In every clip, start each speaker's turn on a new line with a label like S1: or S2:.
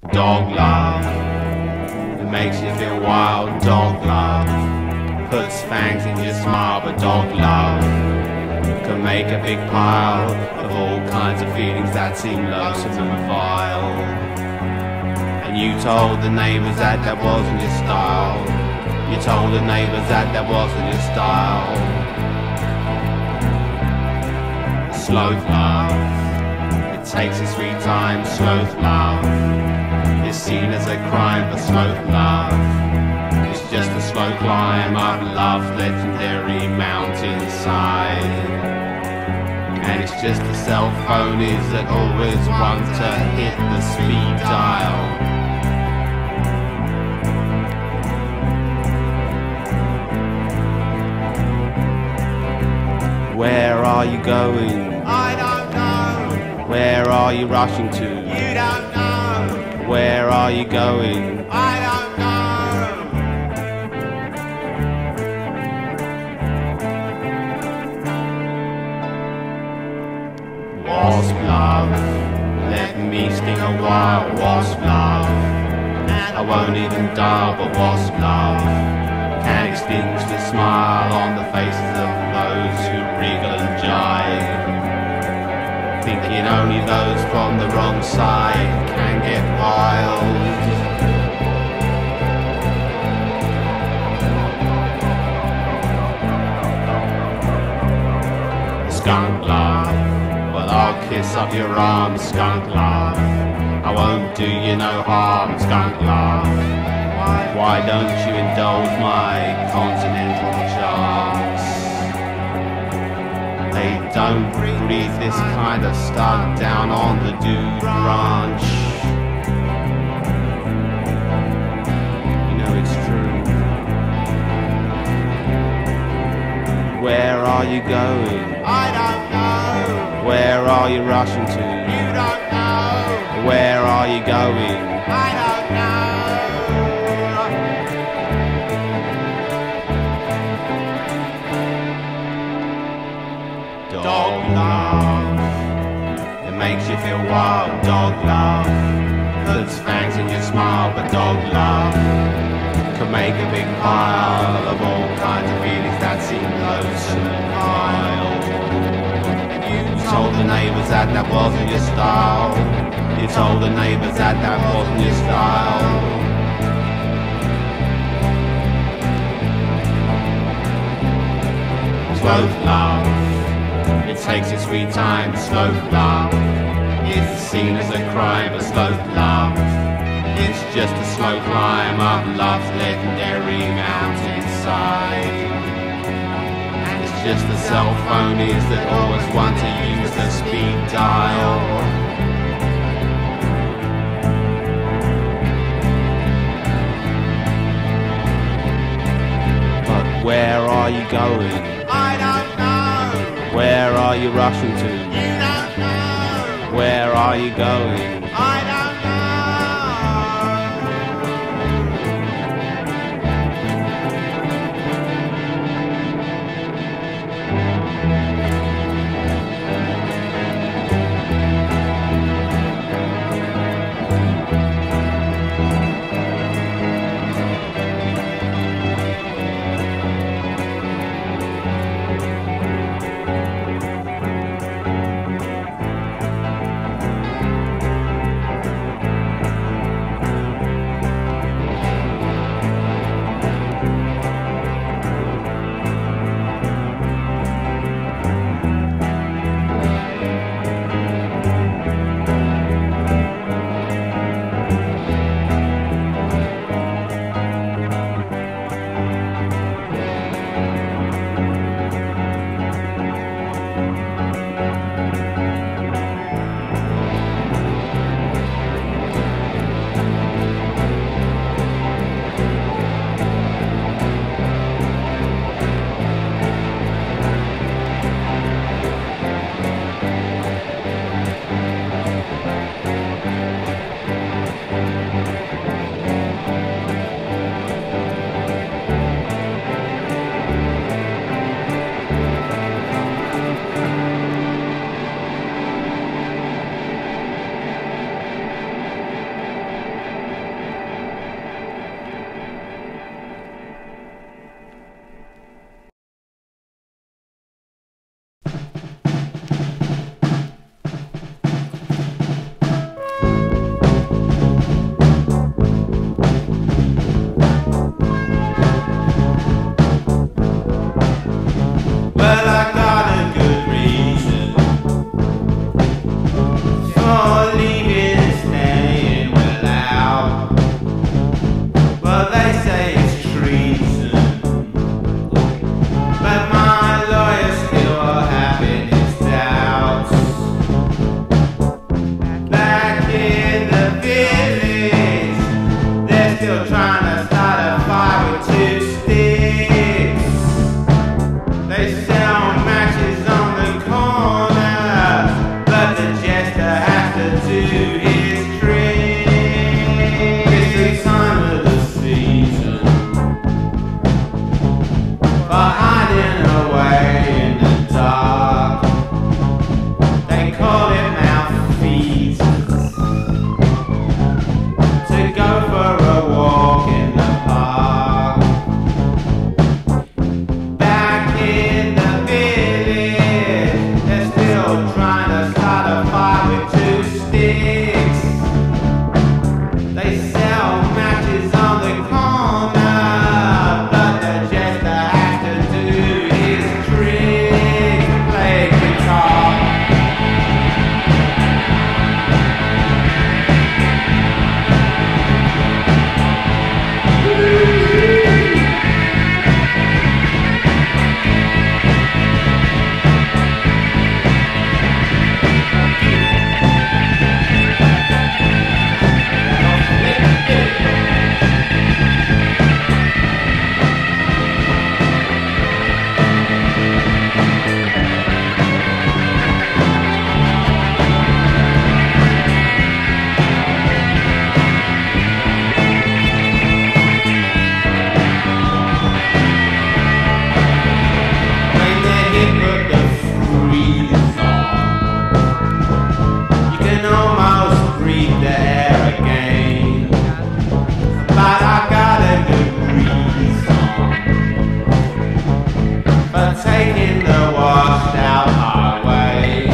S1: Dog love, it makes you feel wild. Dog love puts fangs in your smile. But dog love can make a big pile of all kinds of feelings that seem loathsome and vile. And you told the neighbours that that wasn't your style. You told the neighbours that that wasn't your style. Sloth love, it takes its sweet time. Sloth love is seen as a crime, but sloth love is just a slow climb up love's legendary mountainside. And it's just the cell phonies that always want to hit the speed dial. Where are you going?
S2: I don't know.
S1: Where are you rushing to?
S2: You don't know.
S1: Where are you going?
S2: I don't know.
S1: Wasp love, let me sting a while. Wasp love, I won't even die. But wasp love can extinguish the smile on the faces of those who wriggle and jive, thinking only those from the wrong side can get wild. Skunk love, well I'll kiss up your arm. Skunk love, I won't do you no harm. Skunk love, why don't you indulge my continental charms? They don't breathe this kind of stuff down on the dude ranch. You know it's true. Where are you going?
S2: I don't know.
S1: Where are you rushing to?
S2: You don't know.
S1: Where are you going?
S2: I don't know.
S1: Dog love, it makes you feel wild. Dog love puts fangs in your smile. But dog love can make a big pile of all kinds of feelings that seem loathsome and vile. And you told the neighbours that that wasn't your style. You told the neighbours that that wasn't your style. Sloth love, it takes its sweet time. Sloth love is seen as a crime. But sloth love, it's just a slow climb up love's legendary mountainside. And it's just the cell phonies that always want to use the speed dial. But where are you going?
S2: I don't know.
S1: Where are you rushing to?
S2: You don't know.
S1: Where are you going?
S2: I don't know.
S1: to do his trick. It's the time of the season for hiding away in the dark. They call it malfeasance to go for a walk in the park. Back in the village, they're still trying to start a fire with 2 sticks. They sell matches on the corner, but the jester has to do his trick, play guitar. Taking the washed out highway.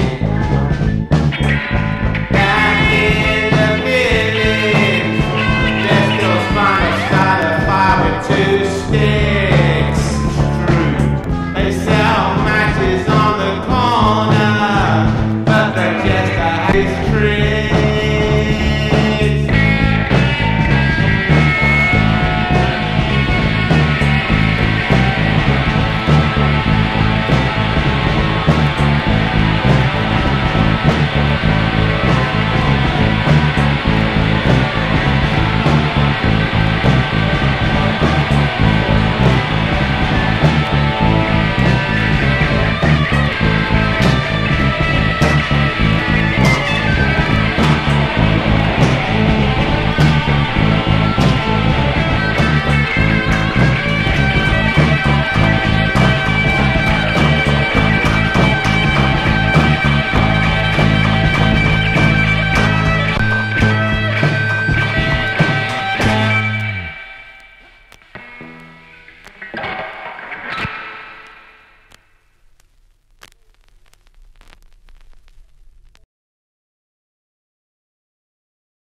S1: Back in the village, they're still trying to start a fire with 2 sticks. True, they sell matches on the corner, but the jester has his tree.